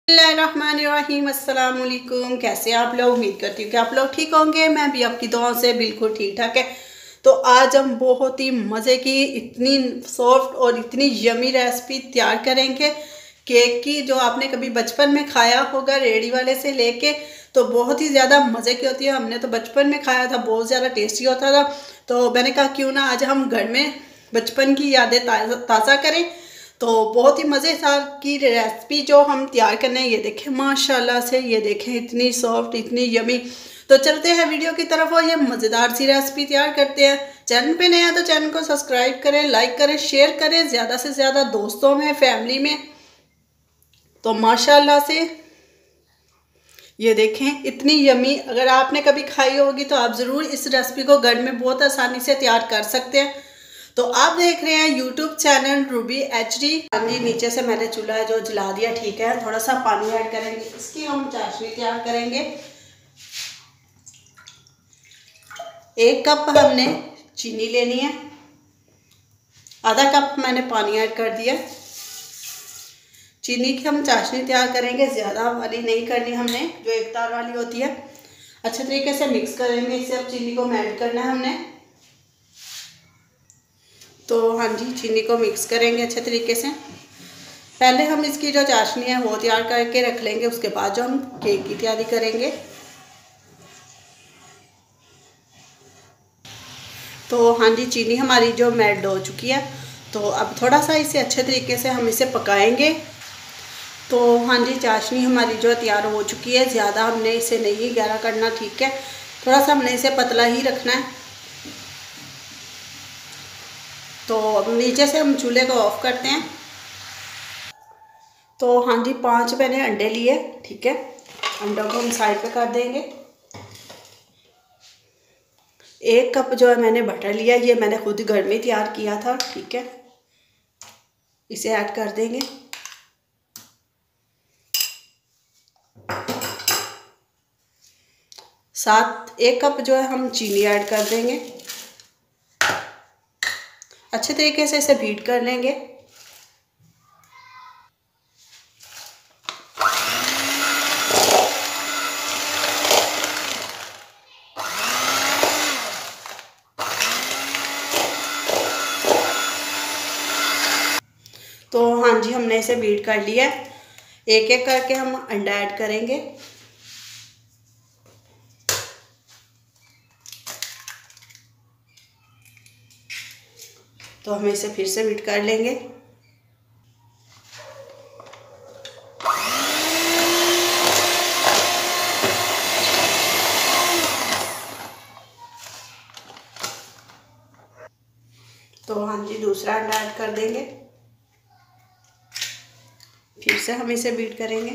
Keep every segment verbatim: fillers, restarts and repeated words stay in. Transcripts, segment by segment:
बिस्मिल्लाहिर्रहमानिर्रहीम। अस्सलाम वालेकुम। कैसे आप लोग? उम्मीद करती हूँ कि आप लोग ठीक होंगे। मैं भी आपकी दुआओं से बिल्कुल ठीक ठाक है। तो आज हम बहुत ही मज़े की, इतनी सॉफ्ट और इतनी यमी रेसिपी तैयार करेंगे केक की, जो आपने कभी बचपन में खाया होगा रेडी वाले से लेके। तो बहुत ही ज़्यादा मज़े की होती है। हमने तो बचपन में खाया था, बहुत ज़्यादा टेस्टी होता था। तो मैंने कहा क्यों ना आज हम घर में बचपन की यादें ताज़ा करें। तो बहुत ही मज़ेदार की रेसिपी जो हम तैयार करने हैं, ये देखें माशाल्लाह से, ये देखें इतनी सॉफ्ट, इतनी यमी। तो चलते हैं वीडियो की तरफ और ये मज़ेदार सी रेसिपी तैयार करते हैं। चैनल पे नया तो चैनल को सब्सक्राइब करें, लाइक करें, शेयर करें ज़्यादा से ज़्यादा दोस्तों में, फैमिली में। तो माशाल्लाह से ये देखें इतनी यमी। अगर आपने कभी खाई होगी तो आप ज़रूर इस रेसिपी को घर में बहुत आसानी से तैयार कर सकते हैं। तो आप देख रहे हैं YouTube channel Ruby H D. पानी नीचे से मैंने चूल्हा जो जला दिया, ठीक है। थोड़ा सा पानी ऐड करेंगे, इसकी हम चाशनी तैयार करेंगे। एक कप हमने चीनी लेनी है, आधा कप मैंने पानी ऐड कर दिया। चीनी की हम चाशनी तैयार करेंगे, ज़्यादा वाली नहीं करनी हमने, जो एक तार वाली होती है। अच्छे तरीके से मिक्स करेंगे इसे। अब चीनी को ऐड करना है हमने। तो हाँ जी, चीनी को मिक्स करेंगे अच्छे तरीके से। पहले हम इसकी जो चाशनी है वो तैयार करके रख लेंगे, उसके बाद जो हम केक की तैयारी करेंगे। तो हाँ जी, चीनी हमारी जो मेल्ट हो चुकी है। तो अब थोड़ा सा इसे अच्छे तरीके से हम इसे पकाएंगे। तो हाँ जी, चाशनी हमारी जो तैयार हो चुकी है। ज़्यादा हमने इसे नहीं गाढ़ा करना, ठीक है। थोड़ा सा हमने इसे पतला ही रखना है। तो अब नीचे से हम चूल्हे को ऑफ करते हैं। तो हाँ जी, पांच मैंने अंडे लिए, ठीक है। अंडों को हम साइड पे कर देंगे। एक कप जो है मैंने बटर लिया, ये मैंने खुद घर में तैयार किया था, ठीक है। इसे ऐड कर देंगे। साथ एक कप जो है हम चीनी ऐड कर देंगे। अच्छे तरीके से इसे बीट कर लेंगे। तो हाँ जी, हमने इसे बीट कर लिया। एक एक करके हम अंडा ऐड करेंगे। तो हम इसे फिर से बीट कर लेंगे। तो हाँ जी, दूसरा अंडा ऐड कर देंगे। फिर से हम इसे बीट करेंगे।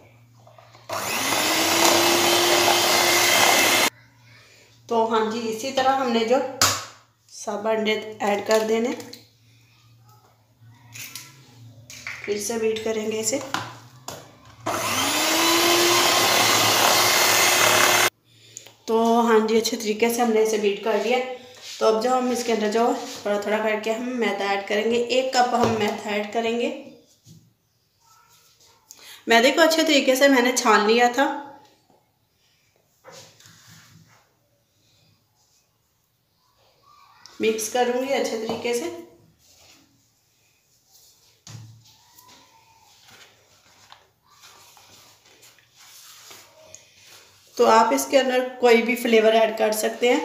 तो हाँ जी, इसी तरह हमने जो सब अंडे ऐड कर देने। फिर से बीट करेंगे इसे। तो हाँ जी, अच्छे तरीके से हमने इसे बीट कर लिया। तो अब जो हम इसके अंदर जो थोड़ा थोड़ा करके हम मैदा ऐड करेंगे। एक कप हम मैदा ऐड करेंगे। मैदे को अच्छे तरीके से मैंने छान लिया था। मिक्स करूंगी अच्छे तरीके से। तो आप इसके अंदर कोई भी फ्लेवर ऐड कर सकते हैं।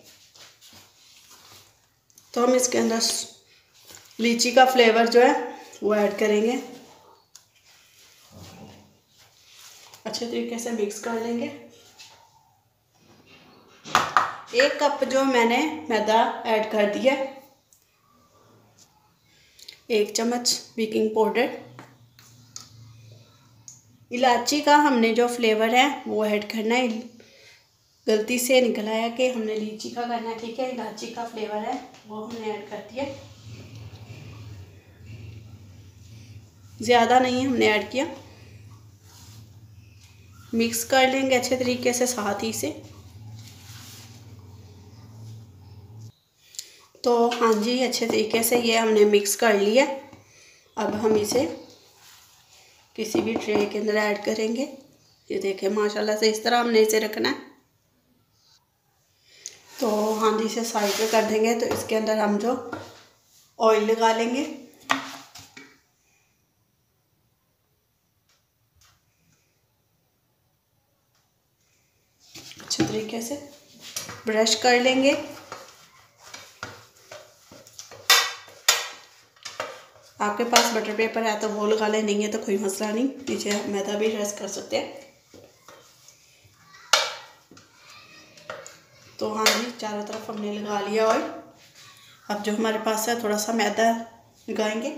तो हम इसके अंदर लीची का फ्लेवर जो है वो ऐड करेंगे। अच्छे तरीके से मिक्स कर लेंगे। एक कप जो मैंने मैदा ऐड कर दिया। एक चम्मच बेकिंग पाउडर। इलायची का हमने जो फ्लेवर है वो ऐड करना है। गलती से निकल आया कि हमने लीची का करना है, ठीक है। इलायची का फ्लेवर है वो हमने ऐड कर दिया। ज़्यादा नहीं हमने ऐड किया। मिक्स कर लेंगे अच्छे तरीके से साथ ही से। तो हाँ जी, अच्छे तरीके से ये हमने मिक्स कर लिया। अब हम इसे किसी भी ट्रे के अंदर ऐड करेंगे। ये देखें माशाल्लाह से इस तरह हमने इसे रखना है। तो हाँ जी, इसे साइड पे कर देंगे। तो इसके अंदर हम जो ऑयल लगा लेंगे। अच्छे तरीके से ब्रश कर लेंगे। आपके पास बटर पेपर है तो वो लगा लें, नहीं है तो कोई मसला नहीं, नीचे आप मैदा भी रस कर सकते हैं। तो हाँ जी, चारों तरफ हमने लगा लिया ऑयल। अब जो हमारे पास है थोड़ा सा मैदा लगाएंगे।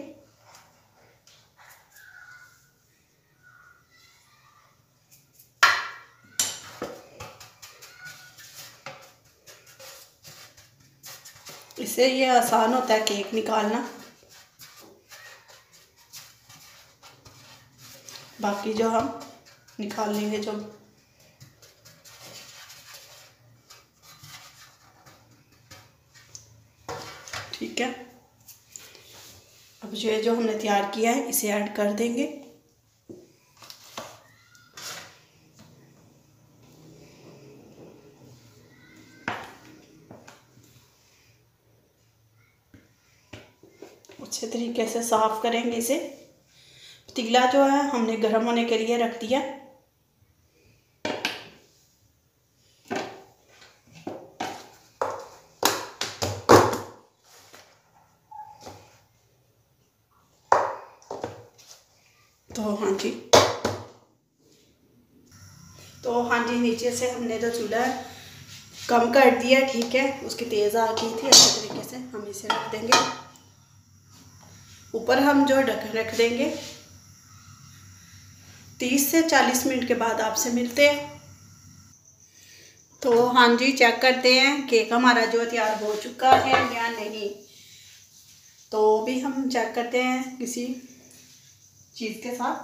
इससे ये आसान होता है केक निकालना। बाकी जो हम निकाल लेंगे जो ठीक है। अब ये जो हमने तैयार किया है इसे ऐड कर देंगे। अच्छे तरीके से साफ करेंगे इसे। पतीला जो है हमने गर्म होने के लिए रख दिया। तो हाँ जी तो हाँ जी नीचे से हमने जो चूल्हा कम कर दिया, ठीक है, उसकी तेज़ आ गई थी। अच्छे तरीके से हम इसे रख देंगे। ऊपर हम जो ढक्कन रख देंगे। तीस से चालीस मिनट के बाद आपसे मिलते हैं। तो हाँ जी, चेक करते हैं केक हमारा जो तैयार हो चुका है या नहीं। तो भी हम चेक करते हैं किसी चीज़ के साथ।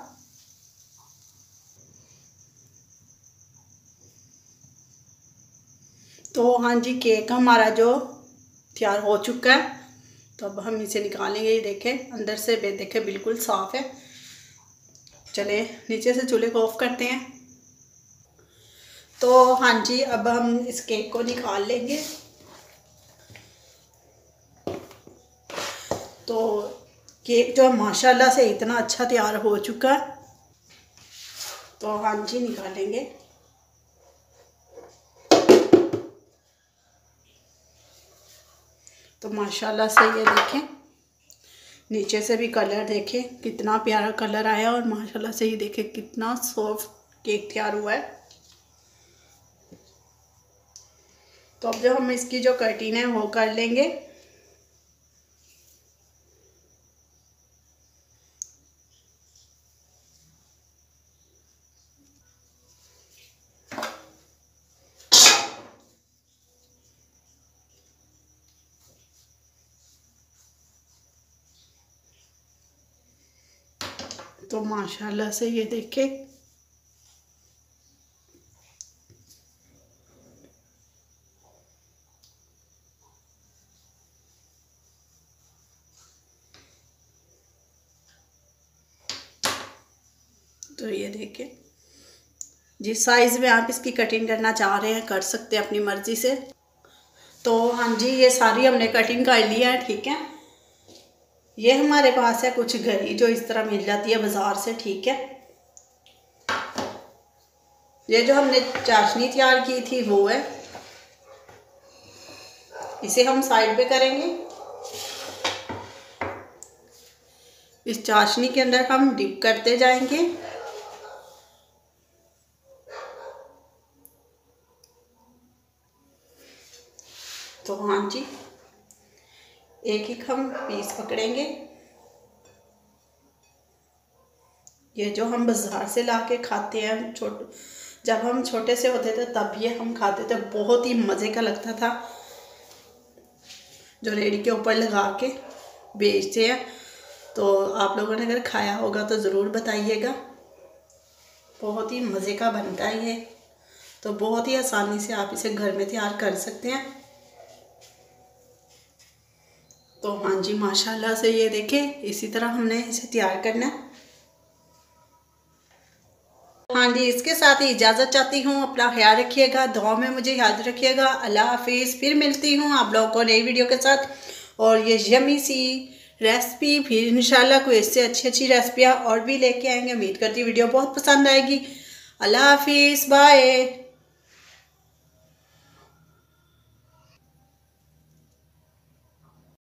तो हाँ जी, केक हमारा जो तैयार हो चुका है। तो अब हम इसे निकालेंगे। ये देखें अंदर से बे देखें बिल्कुल साफ़ है। चले नीचे से चूल्हे को ऑफ करते हैं। तो हाँ जी, अब हम इस केक को निकाल लेंगे। तो केक जो माशाल्लाह से इतना अच्छा तैयार हो चुका है। तो हाँ जी निकालेंगे। तो माशाल्लाह से ये देखें, नीचे से भी कलर देखें कितना प्यारा कलर आया। और माशाल्लाह से ये देखें कितना सॉफ्ट केक तैयार हुआ है। तो अब जो हम इसकी जो कटिंग है वो कर लेंगे। तो माशाल्लाह से ये देखें तो ये देखें जिस साइज़ में आप इसकी कटिंग करना चाह रहे हैं कर सकते हैं अपनी मर्ज़ी से। तो हाँ जी, ये सारी हमने कटिंग कर लिया है, ठीक है। ये हमारे पास है कुछ घड़ी जो इस तरह मिल जाती है बाज़ार से, ठीक है। ये जो हमने चाशनी तैयार की थी वो है। इसे हम साइड पे करेंगे। इस चाशनी के अंदर हम डिप करते जाएंगे। तो हाँ जी, एक एक हम पीस पकड़ेंगे। ये जो हम बाज़ार से लाके खाते हैं, छोटे जब हम छोटे से होते थे तब ये हम खाते थे, बहुत ही मज़े का लगता था। जो रेडी के ऊपर लगा के बेचते हैं। तो आप लोगों ने अगर खाया होगा तो ज़रूर बताइएगा। बहुत ही मज़े का बनता है ये। तो बहुत ही आसानी से आप इसे घर में तैयार कर सकते हैं। तो हाँ जी माशाल्लाह से ये देखें इसी तरह हमने इसे तैयार करना है। हाँ जी, इसके साथ ही इजाज़त चाहती हूँ। अपना ख्याल रखिएगा, दुआ में मुझे याद रखिएगा। अल्लाह हाफिज़। फिर मिलती हूँ आप लोगों को नई वीडियो के साथ और ये यमी सी रेसिपी। फिर इंशाल्लाह कोई इससे अच्छी अच्छी रेसिपियाँ और भी लेके आएंगे। उम्मीद करती हूँ वीडियो बहुत पसंद आएगी। अल्लाह हाफिज़, बाय।